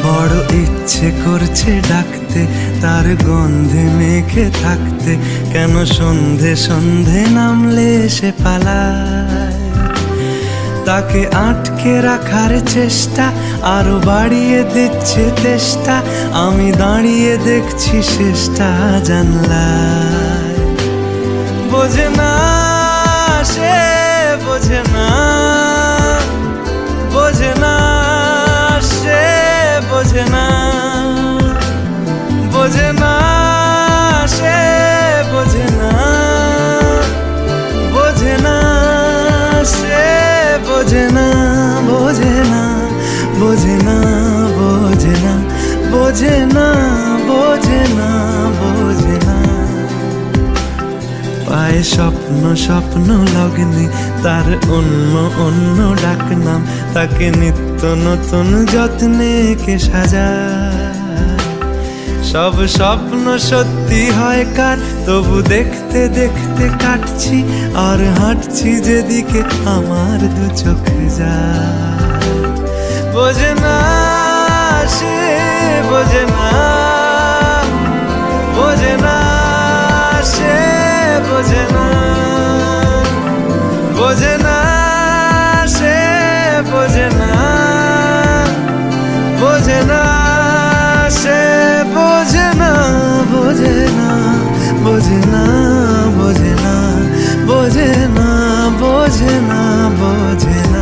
বড় ইচ্ছে করছে ডাকতে, তার গন্ধে মেখে থাকতে, কেন সন্ধে সন্ধে নামলে সে পালায়। তাকে আটকে রাখার চেষ্টা আরো বাড়িয়ে দিচ্ছে তেষ্টা, আমি দাঁড়িয়ে দেখছি শেষটা জানলায়। বোঝে না সে, বোঝে না, বোঝে না সে, বোঝে না, বোঝে না সে, বোঝে না, বোঝে না সে, বোঝে না, বোঝে না, বোঝে না, বোঝে না, বোঝে না, বোঝে না, বোঝে না। পায়ে স্বপ্ন স্বপ্ন লগ্নে তার অন্য অন্য ডাকনাম, তাকে নিত্য নতুন যত্নে কে সাজায়। সব স্বপ্ন সত্যি হয় কার, তবু দেখতে দেখতে কাটছি আর হাঁটছি যেদিকে আমার দু চোখ যায়। বোঝে না সে, বোঝে না, বোঝে না সে, বোঝে না, বোঝে না সে, বোঝে না, বোঝে না সে, বোঝে না, বোঝে না, বোঝে না, বোঝে না, বোঝে না, বোঝে না, বোঝে না।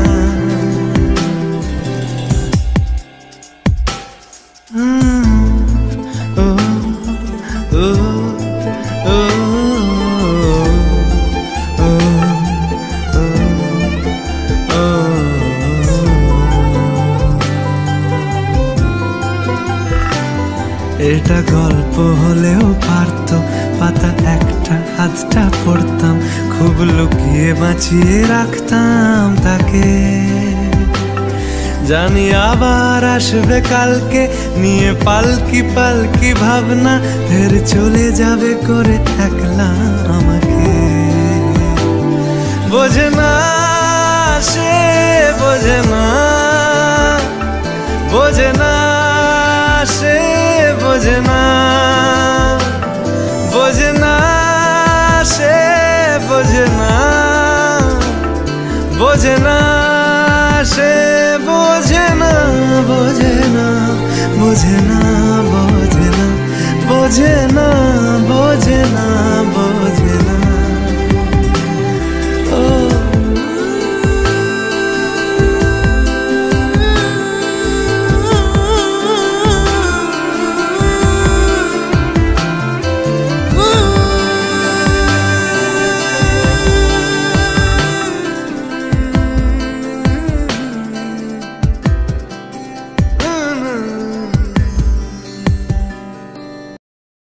এটা গল্প হলেও পারত, পাতা একটা হাতটা পড়তাম, খুব লুকিয়ে বাঁচিয়ে রাখতাম তাকে। জানি আবার আসবে কালকে, নিয়ে পালকি পালকি ভাবনা, ফের চলে যাবে করে একলা আমাকে। বোঝে না সে, বোঝে না, বোঝে না সে, বোঝে না, বোঝে না সে, বোঝে না, বোঝে না সে, বোঝে না, বোঝে না, বোঝে না, বোঝে না, বোঝে